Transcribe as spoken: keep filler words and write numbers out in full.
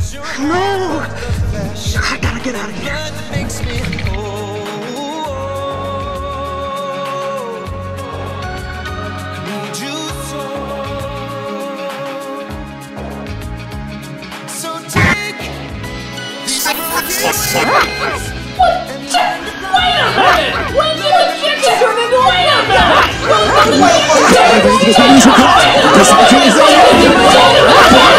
No! I gotta get out of here. Wait a minute! When did the chicken turn into wait a minute? Wait a minute!